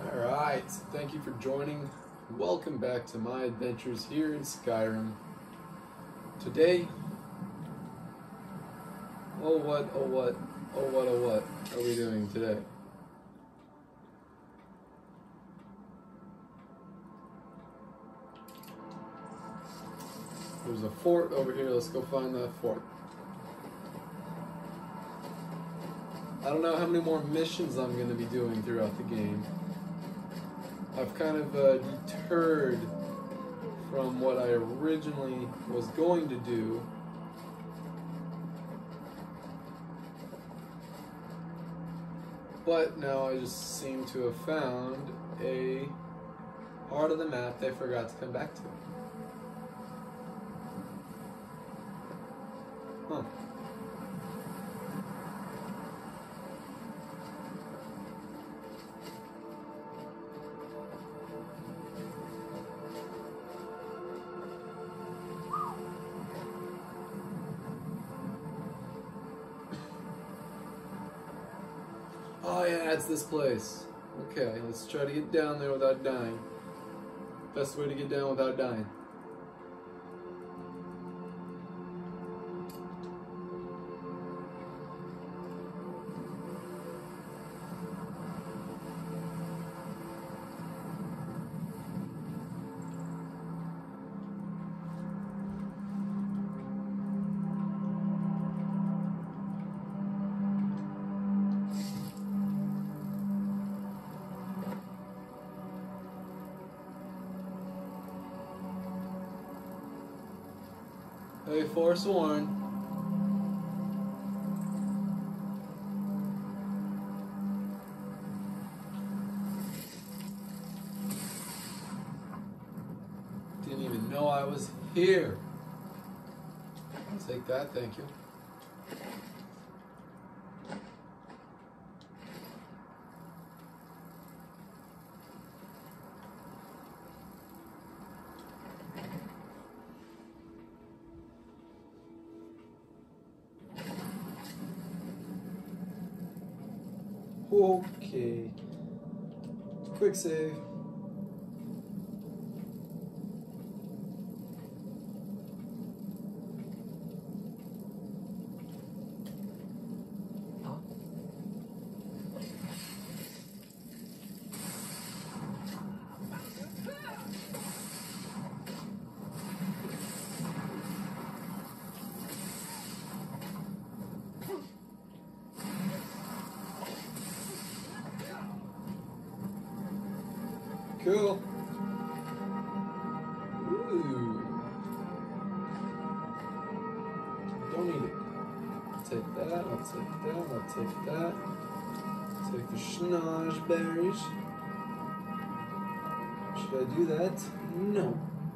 Alright, thank you for joining. Welcome back to my adventures here in Skyrim. Today, oh what are we doing today? There's a fort over here, let's go find that fort. I don't know how many more missions I'm going to be doing throughout the game. I've kind of deterred from what I originally was going to do. But now I just seem to have found a part of the map they forgot to come back to. Huh. Oh yeah, it's this place. Okay, let's try to get down there without dying. Best way to get down without dying. Hey, foresworn. Didn't even know I was here. I'll take that, thank you. Okay. Quick save. Cool. Ooh. Don't need it. I'll take that, I'll take that, I'll take that. Take the schnozz berries. Should I do that? No.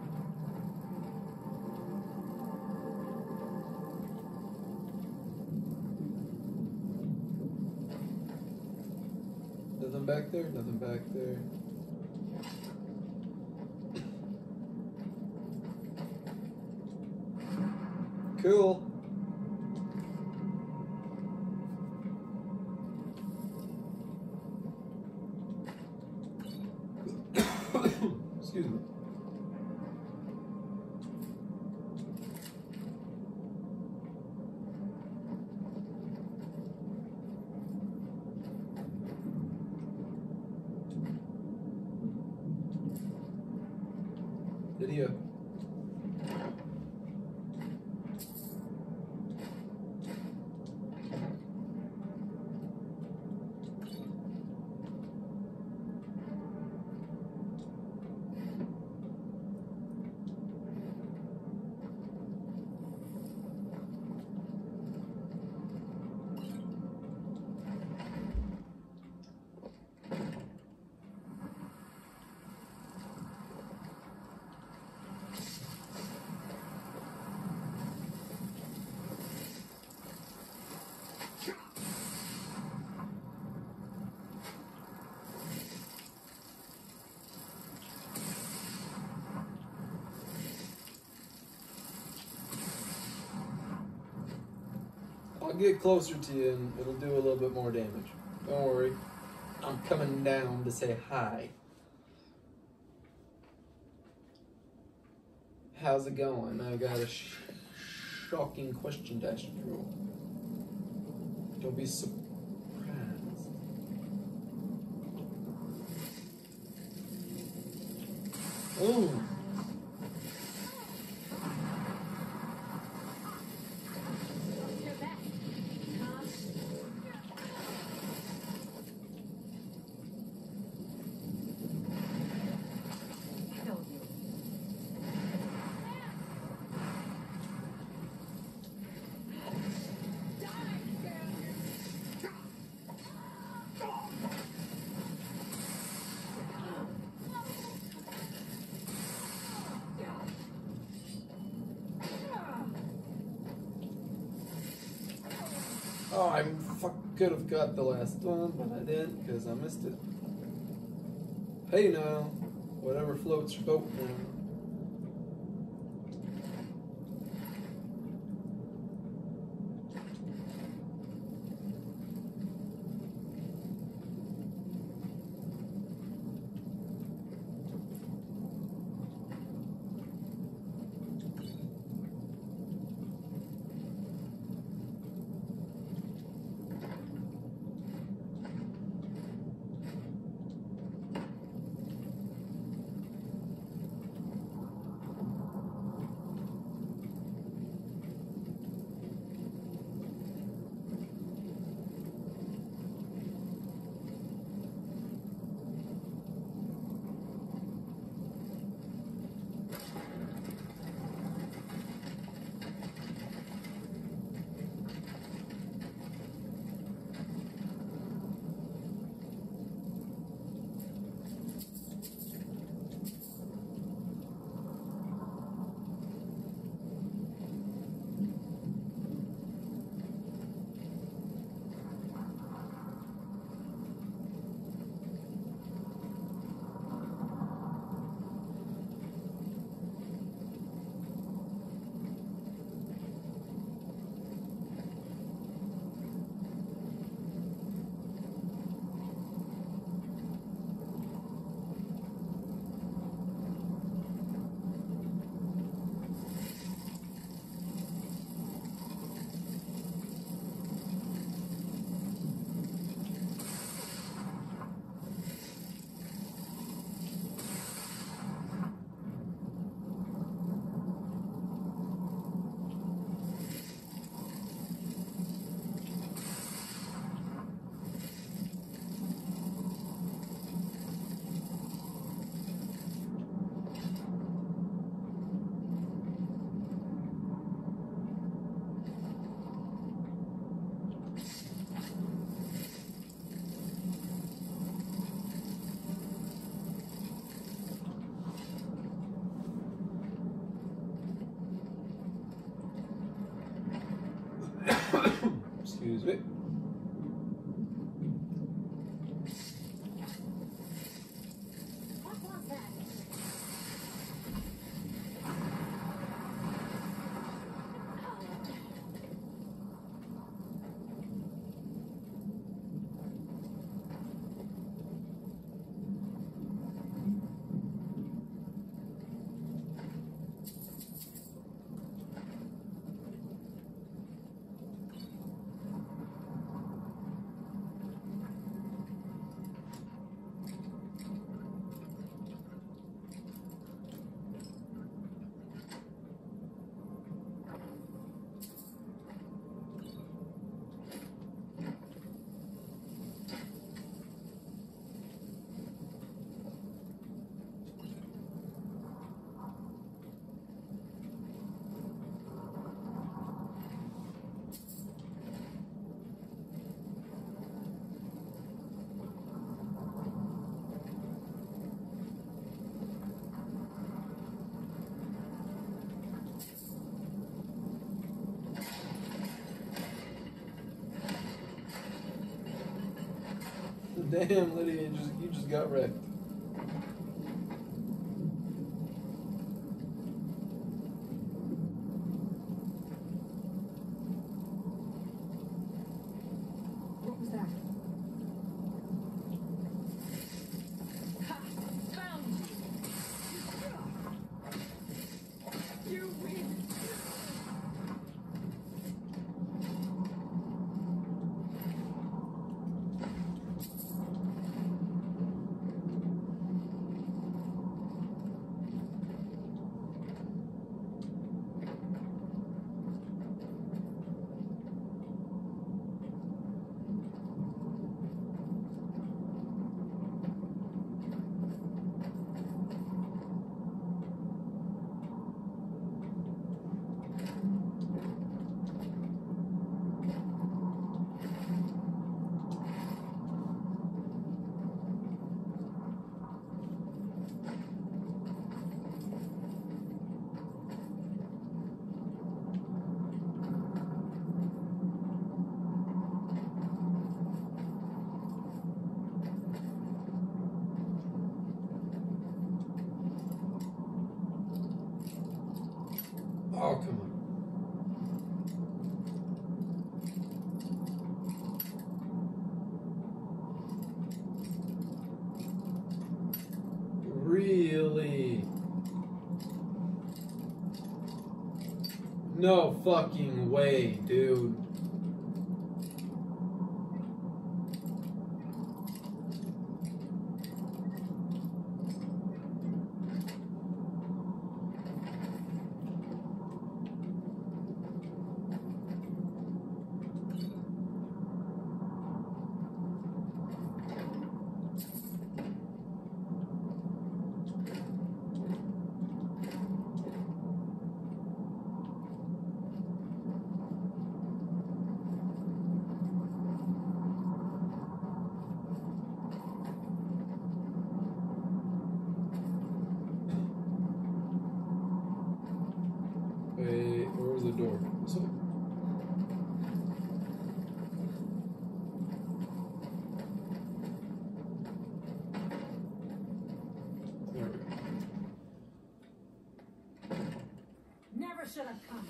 Nothing back there? Nothing back there. Cool. Excuse me. Video. I'll get closer to you and it'll do a little bit more damage. Don't worry. I'm coming down to say hi. How's it going? I got a shocking question to ask you. Don't be surprised. Ooh. Oh, I could have got the last one, but I didn't because I missed it. Hey now, whatever floats your boat now. Excuse me. What was that? Damn, Lydia, you just got wrecked. What was that? No fucking way, dude. Wait, where's the door? This way? There we go. Never should have come.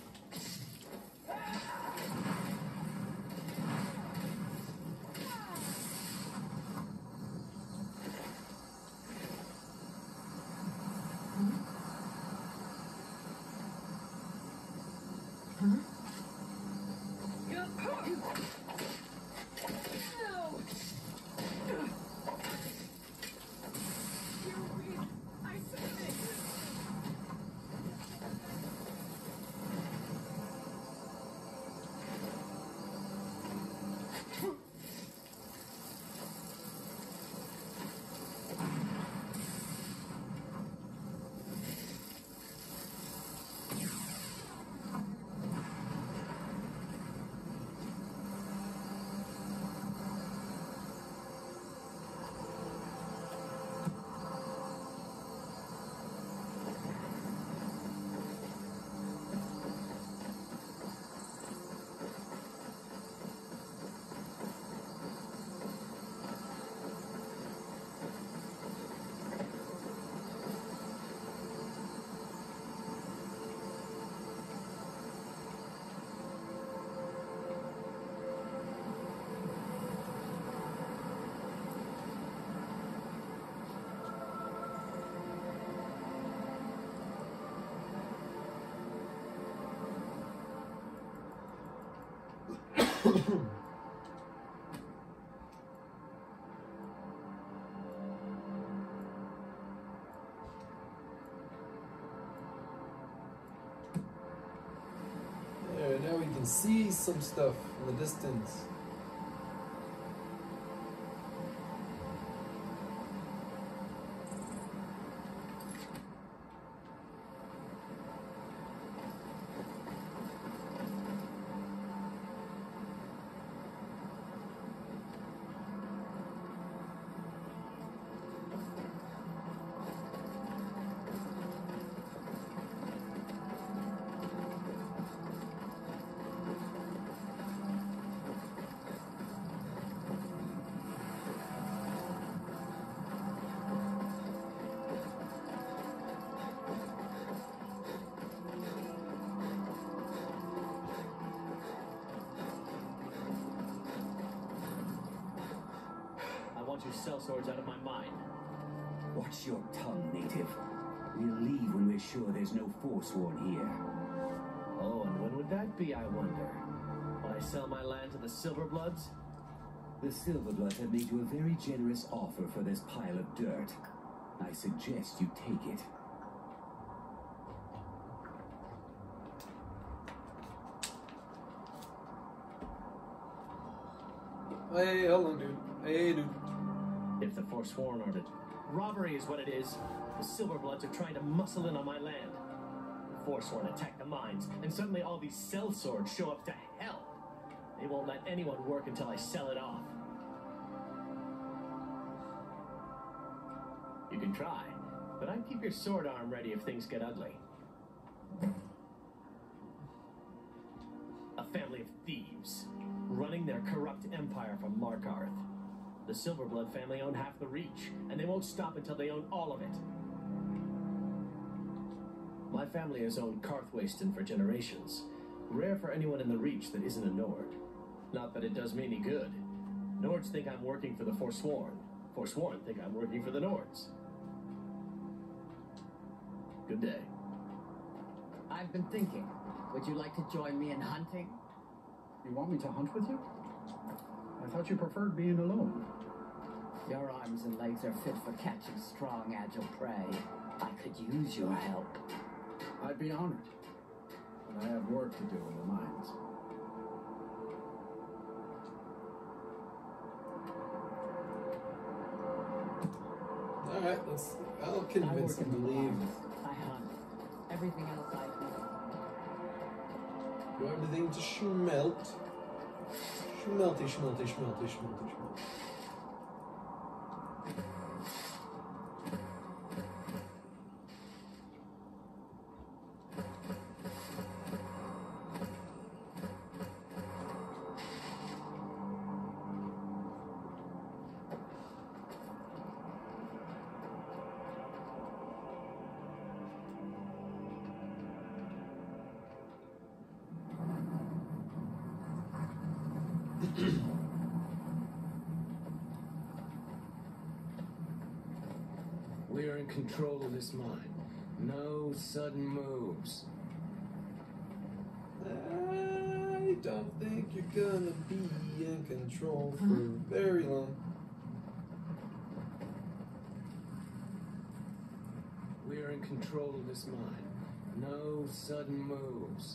There, now we can see some stuff in the distance. I want your cell swords out of my mind. Watch your tongue, native. We'll leave when we're sure there's no Forsworn here. Oh, and when would that be, I wonder? When I sell my land to the Silverbloods? The Silverbloods have made you a very generous offer for this pile of dirt. I suggest you take it. Hey, hold on, dude. Hey, dude. If the Forsworn are to... Robbery is what it is. The Silverbloods are trying to muscle in on my land. The Forsworn attack the mines, and suddenly all these cell swords show up to hell. They won't let anyone work until I sell it off. You can try, but I'd keep your sword arm ready if things get ugly. A family of thieves, running their corrupt empire from Markarth. The Silverblood family own half the Reach, and they won't stop until they own all of it. My family has owned Karthwasten for generations. Rare for anyone in the Reach that isn't a Nord. Not that it does me any good. Nords think I'm working for the Forsworn. Forsworn think I'm working for the Nords. Good day. I've been thinking. Would you like to join me in hunting? You want me to hunt with you? I thought you preferred being alone. Your arms and legs are fit for catching strong, agile prey. I could use your help. I'd be honored. But I have work to do in the mines. Alright, I'll convince him to leave. I hunt. Everything else I do. Do everything to schmelt. Schmelty, schmelty, schmelty, schmelty, schmelty. We're in control of this mine. No sudden moves. I don't think you're gonna be in control for very long. We're in control of this mine. No sudden moves.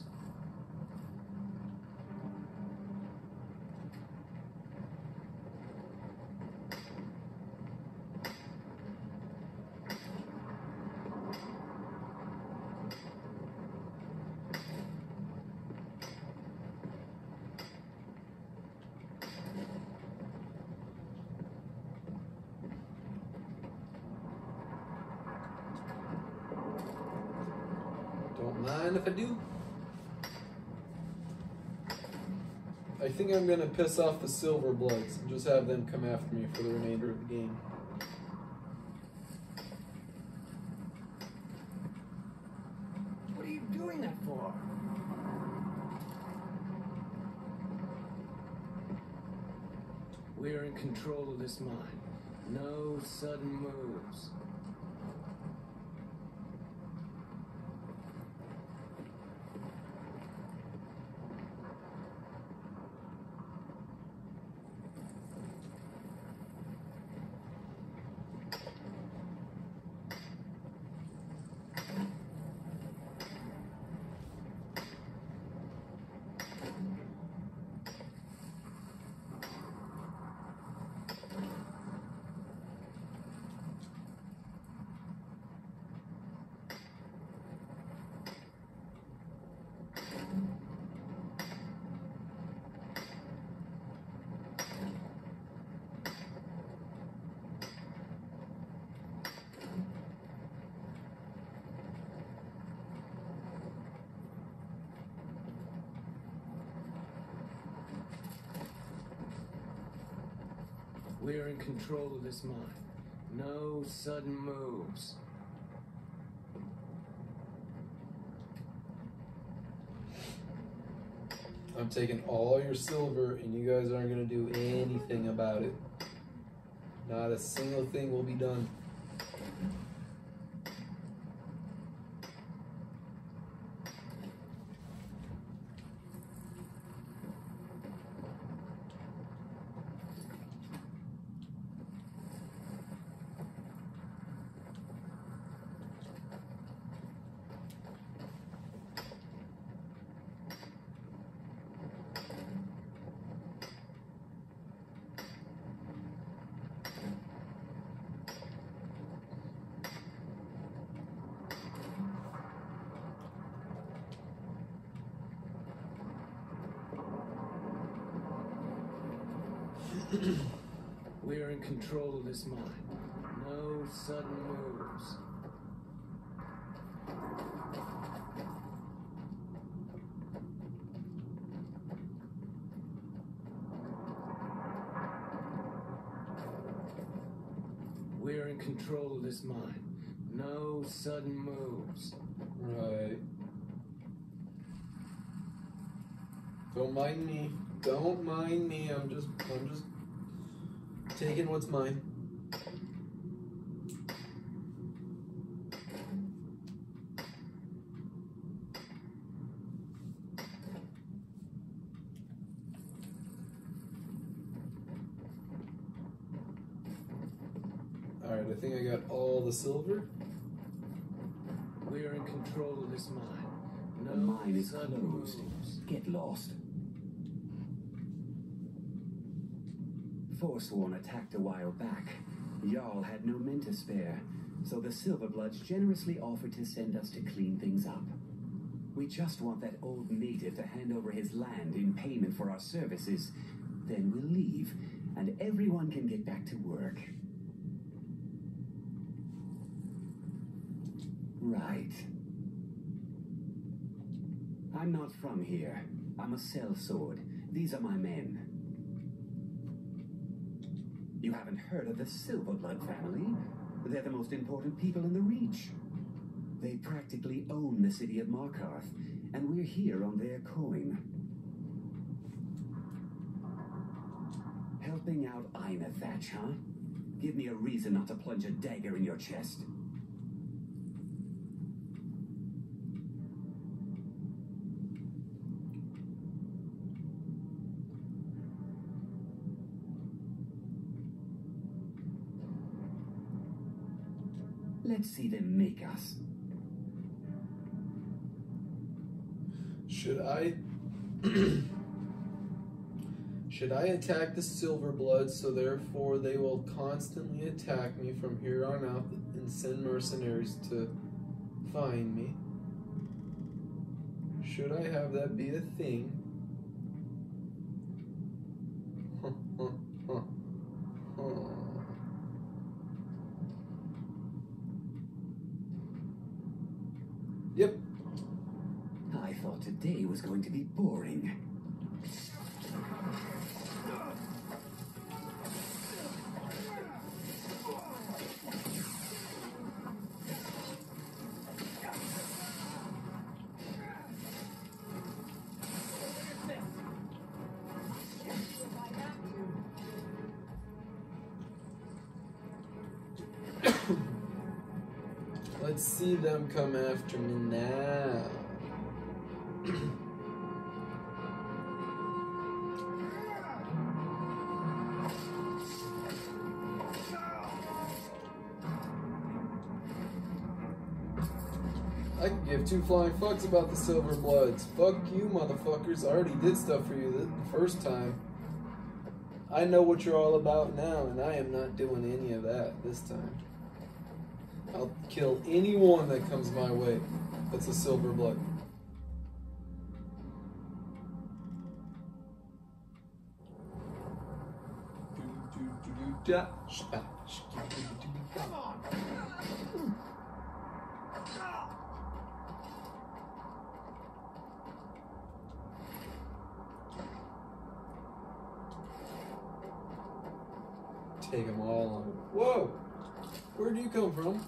Don't mind if I do. I think I'm gonna piss off the Silver Bloods and just have them come after me for the remainder of the game. What are you doing that for? We're in control of this mine. No sudden moves. We're in control of this mine. No sudden moves. I'm taking all your silver and you guys aren't gonna do anything about it. Not a single thing will be done. We're in control of this mine. No sudden moves. We're in control of this mine. No sudden moves. Right. Don't mind me. Don't mind me. I'm just taking what's mine. Alright, I think I got all the silver. We are in control of this mine. The mine is closed. Get lost. Forsworn attacked a while back. Jarl had no men to spare, so the Silverbloods generously offered to send us to clean things up. We just want that old native to hand over his land in payment for our services. Then we'll leave, and everyone can get back to work. Right. I'm not from here. I'm a sellsword. These are my men. You haven't heard of the Silverblood family? They're the most important people in the Reach. They practically own the city of Markarth, and we're here on their coin. Helping out Ina Thatch, huh? Give me a reason not to plunge a dagger in your chest. Let's see them make us. Should I... Should I attack the Silverbloods so therefore they will constantly attack me from here on out and send mercenaries to find me? Should I have that be a thing? Yep. I thought today was going to be boring. Let's see them come after me now. I can give two flying fucks about the Silverbloods. Fuck you, motherfuckers. I already did stuff for you the first time. I know what you're all about now, and I am not doing any of that this time. I'll kill anyone that comes my way that's a Silverblood. Come on! Take them all on. Whoa! Where do you come from?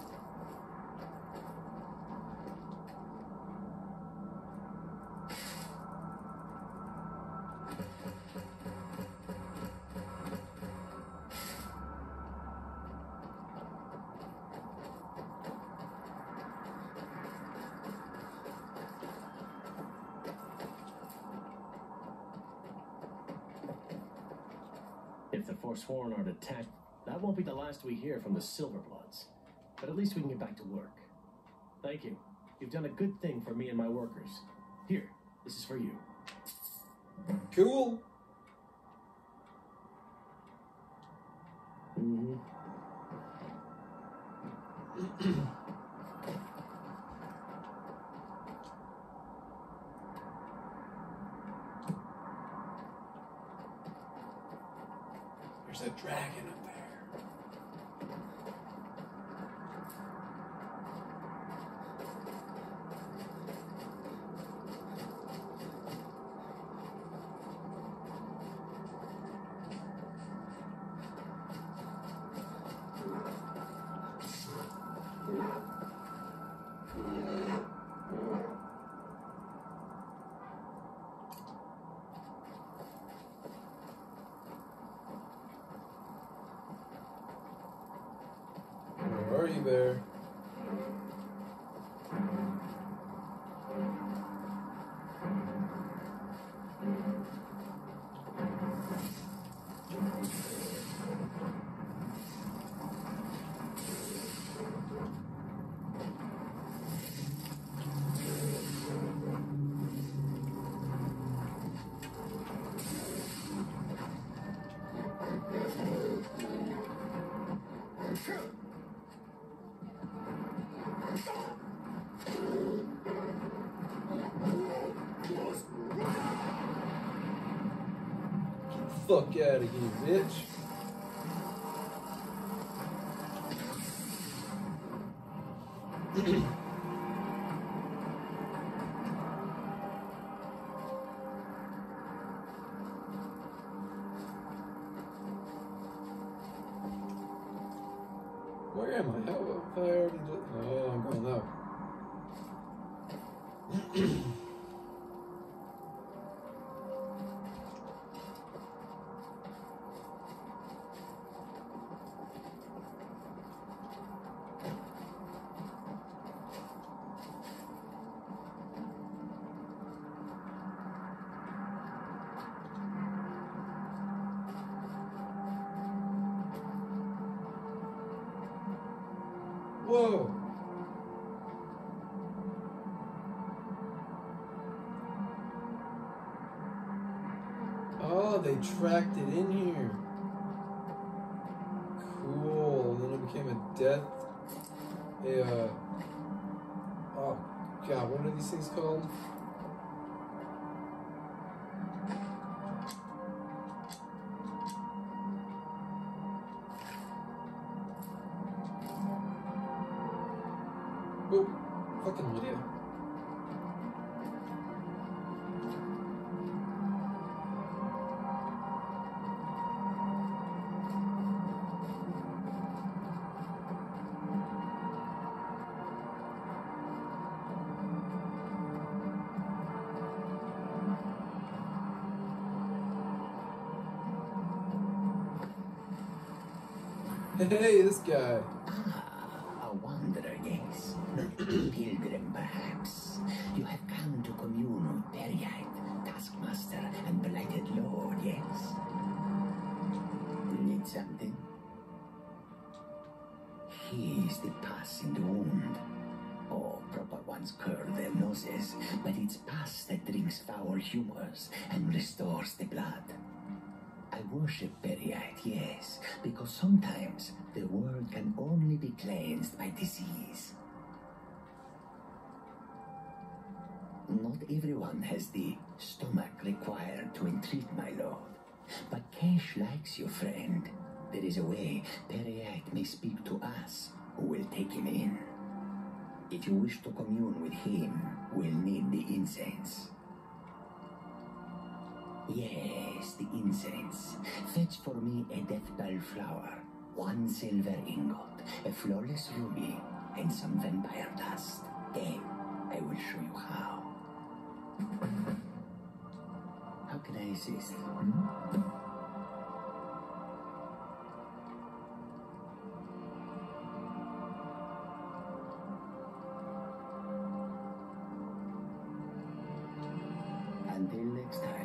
If the Forsworn are attacked, that won't be the last we hear from the Silverbloods. But at least we can get back to work. Thank you. You've done a good thing for me and my workers. Here, this is for you. Cool. Mm-hmm. There's a dragon up there. Where are you, bear? fuck out of here, bitch. Where am I? How have I already done? Oh, I'm going that way. Whoa! Oh, they tracked it in here. Cool. And then it became a death. Oh, God, what are these things called? Oh, fucking Lydia. Hey, this guy. A wanderer, yes. Pilgrim, perhaps. You have come to commune with Periite, Taskmaster, and Blighted Lord, yes? Need something? Here's the pus in the wound. Oh, proper ones curl their noses, but it's pus that drinks foul humors and restores the blood. I worship Periite, yes, because sometimes the world can only be cleansed by disease. Not everyone has the stomach required to entreat my lord, but Cash likes you, friend. There is a way Periite may speak to us, who will take him in. If you wish to commune with him, we'll need the incense. Yes, the incense. Fetch for me a deathbell flower, 1 silver ingot, a flawless ruby, and some vampire dust. Then I will show you how. How can I assist? Until next time.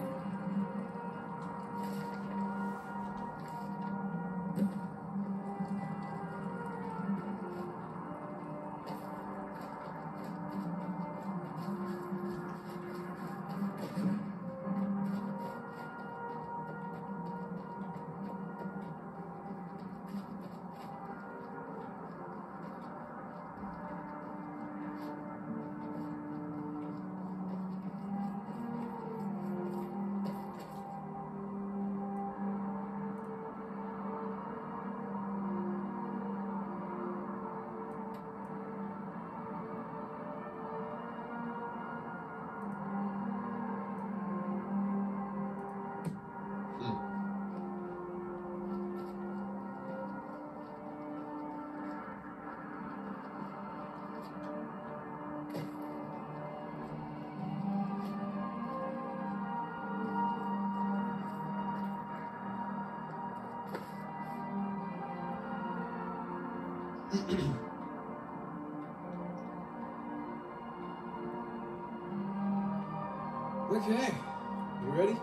Okay, you ready?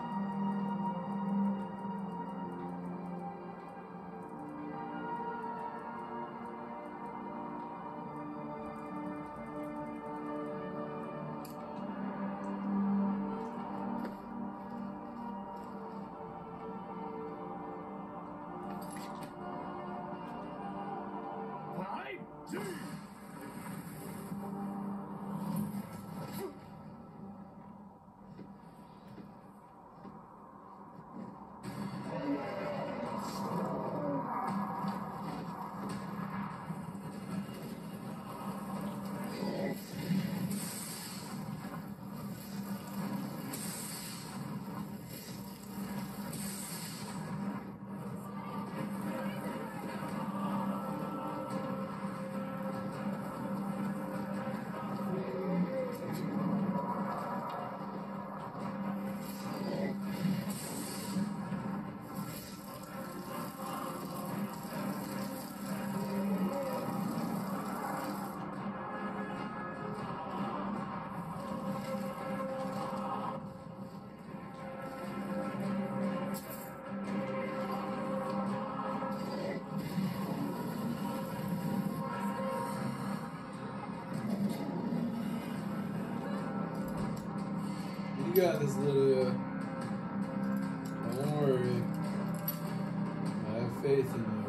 You got this, Lydia. Don't worry. I have faith in you.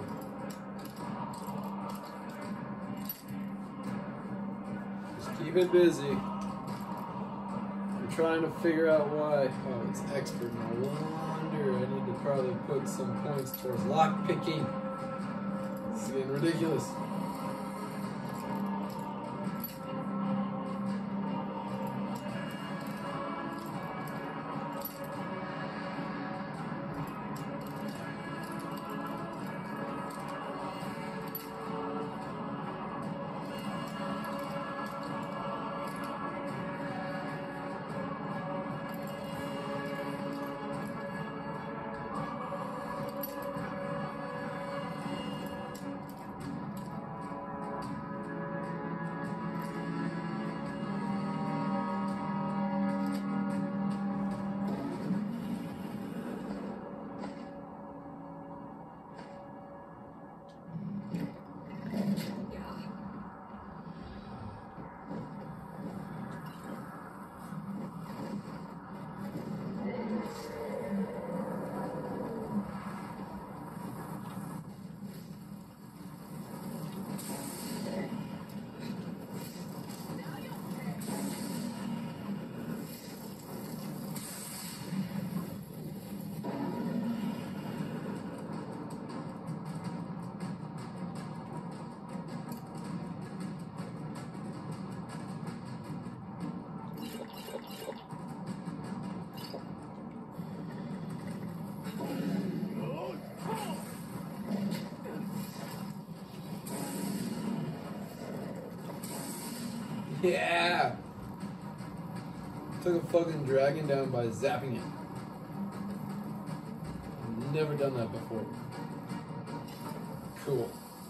Just keep it busy. I'm trying to figure out why. Oh, it's expert. No wonder I need to probably put some points towards lock picking. This is getting ridiculous. Yeah! Took a fucking dragon down by zapping it. Never done that before. Cool.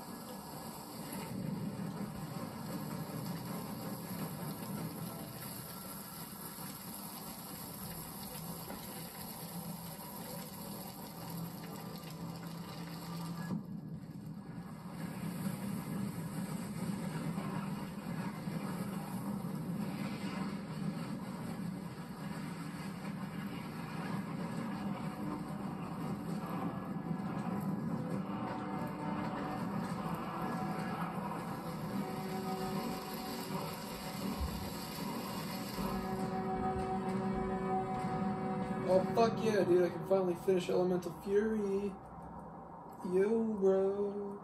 Oh fuck yeah, dude, I can finally finish Elemental Fury. Yo, bro.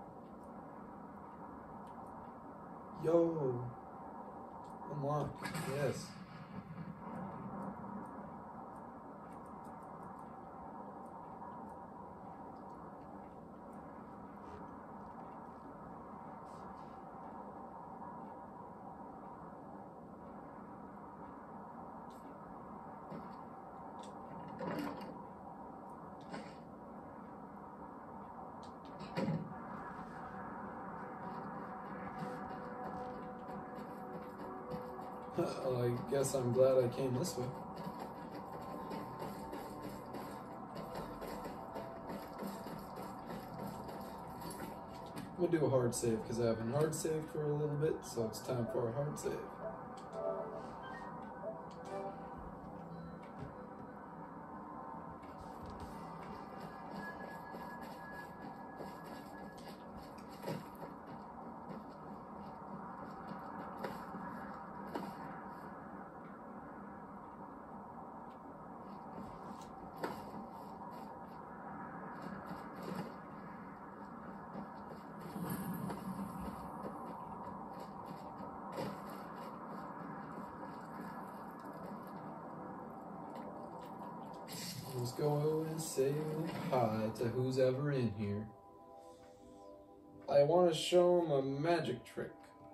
Yo. Unlock. Yes. Well, I guess I'm glad I came this way. I'm gonna do a hard save because I haven't hard saved for a little bit, so it's time for a hard save. Let's go and say hi to who's ever in here. I want to show him a magic trick.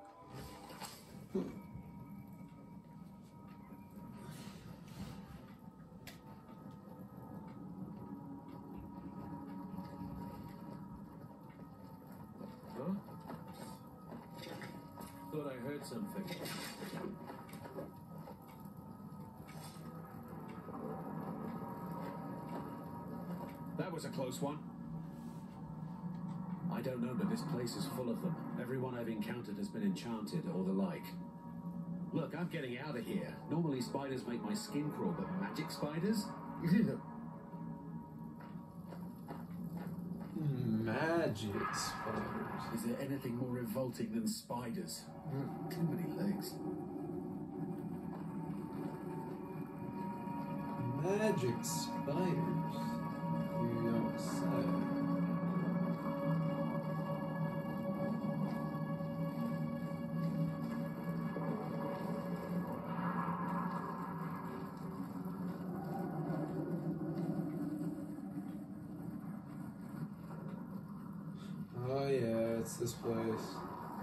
Huh? Thought I heard something. That was a close one. I don't know, but this place is full of them. Everyone I've encountered has been enchanted or the like. Look, I'm getting out of here. Normally spiders make my skin crawl, but magic spiders? Magic spiders. Is there anything more revolting than spiders? Too many legs. Magic spiders. You don't say. Oh yeah, it's this place.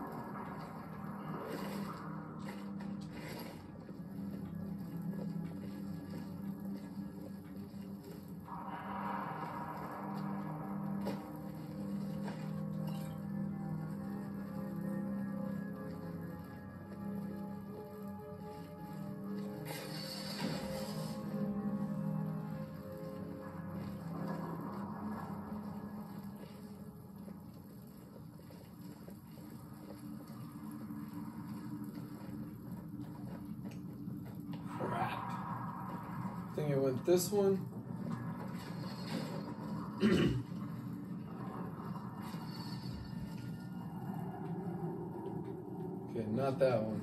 I think it went this one. Okay, not that one.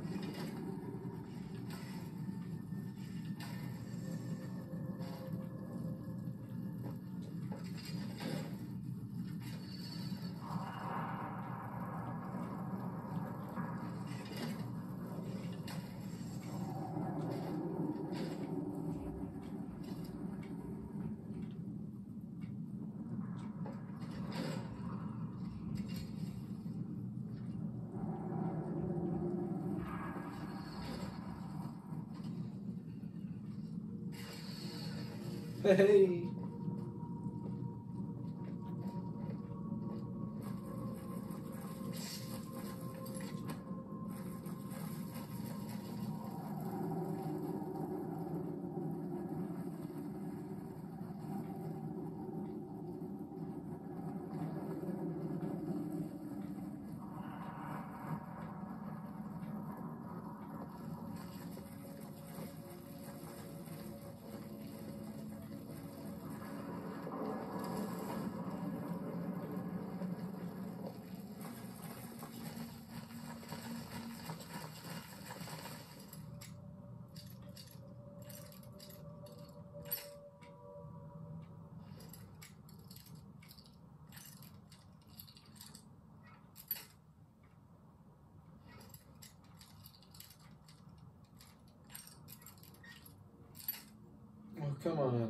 Hey! Oh, come on.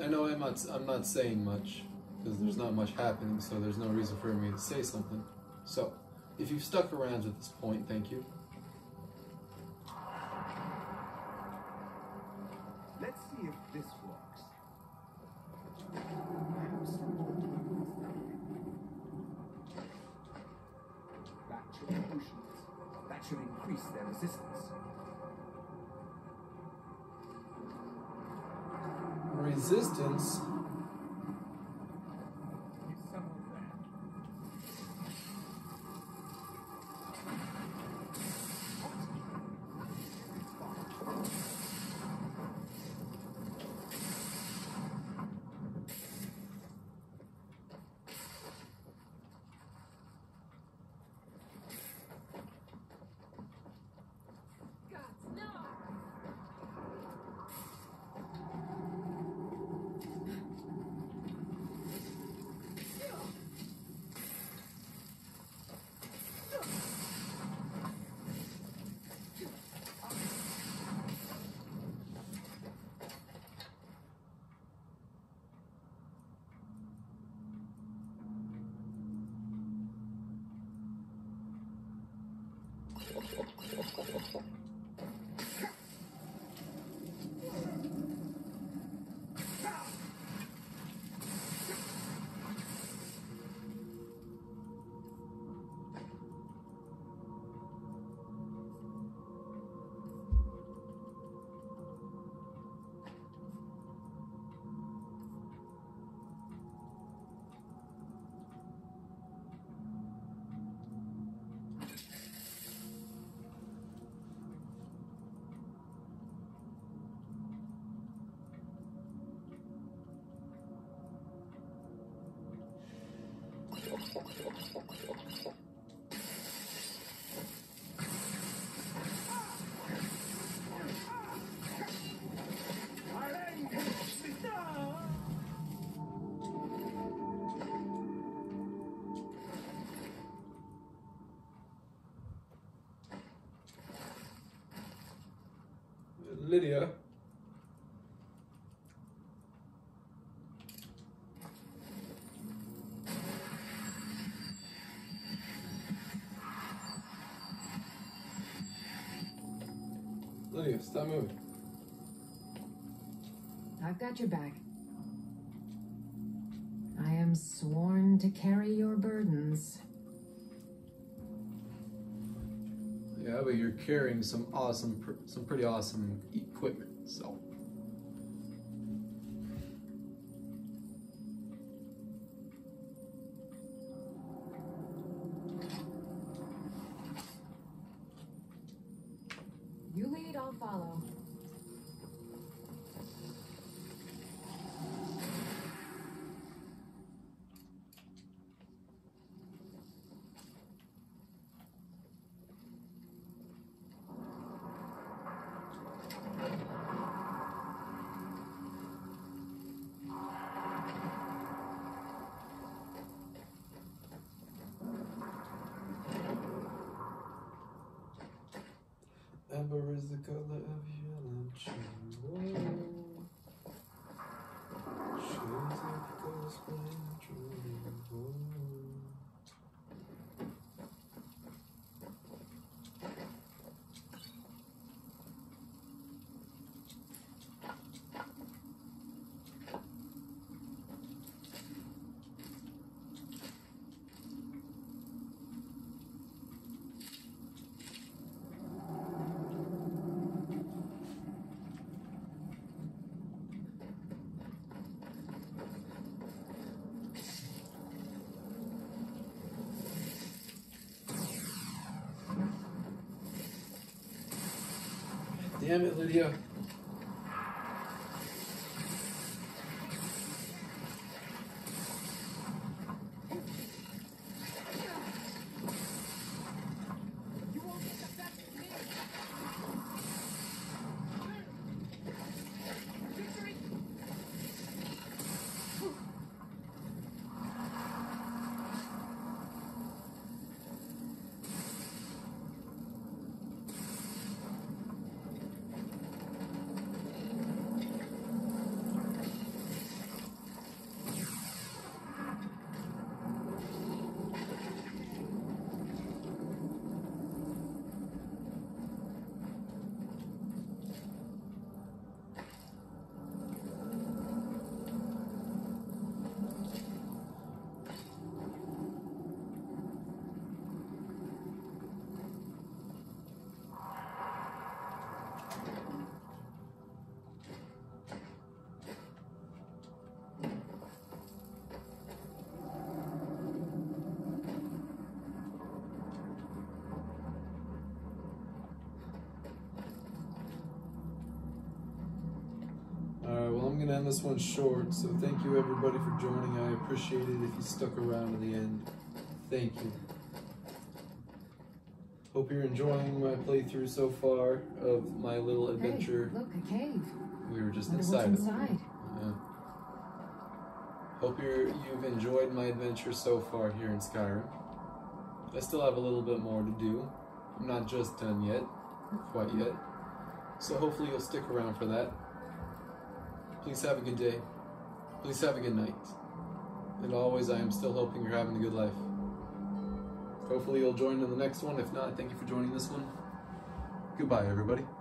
I know I'm not saying much because there's not much happening, so there's no reason for me to say something. So, if you've stuck around to this point, thank you. Let's see if this works. Battery potions. That should increase their resistance. Resistance? Is someone there? Lydia. Lydia, stop moving. I've got your back. I am sworn to carry your burdens. Yeah, but you're carrying some pretty awesome equipment, so. You lead, I'll follow. Amber is the color of your lunch. Shades of ghost playing true. Damn it, Lydia. going to end this one short, so thank you everybody for joining. I appreciate it if you stuck around to the end. Thank you. Hope you're enjoying my playthrough so far of my little adventure. Hey, look, a cave. We were just Wonder inside what's it. inside. Hope you've enjoyed my adventure so far here in Skyrim. I still have a little bit more to do. I'm not just done yet, quite yet. So hopefully you'll stick around for that. Please have a good day. Please have a good night. And always, I am still hoping you're having a good life. Hopefully you'll join in the next one. If not, thank you for joining this one. Goodbye, everybody.